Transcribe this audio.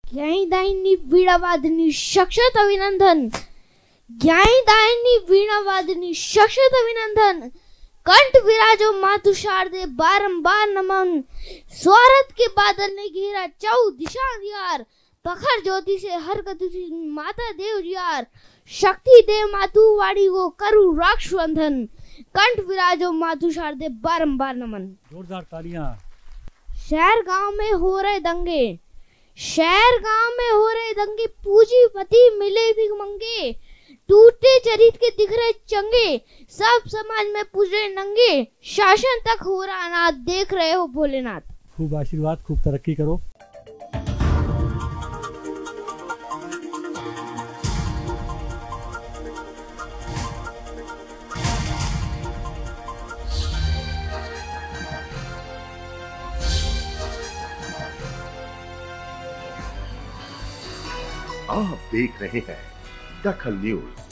ज्ञानीदायिनी वीणावादिनी शक्षत अभिनंदन, ज्ञानीदायिनी वीणावादिनी शक्षत अभिनंदन, कंठ विराजो मातु शारदे बारंबार नमन। स्वार्थ के बादल ने घेरा चौ दिशा दियार, प्रखर ज्योति से हर गति माता देव जियार। शक्ति दे मातु वाणी को करु राक्ष बंधन, कंठ विराजो मातु शारदे बारंबार नमन। जोरदार तालियां। शहर गांव में हो रहे दंगे, शहर गांव में हो रहे दंगे, पूंजीपति मिले भिखमंगे, टूटे चरित के दिख रहे चंगे, सब समाज में पूज रहे नंगे, शासन तक हो रहा अनाथ, देख रहे हो भोलेनाथ। खूब आशीर्वाद, खूब तरक्की करो। आप देख रहे हैं दखल न्यूज।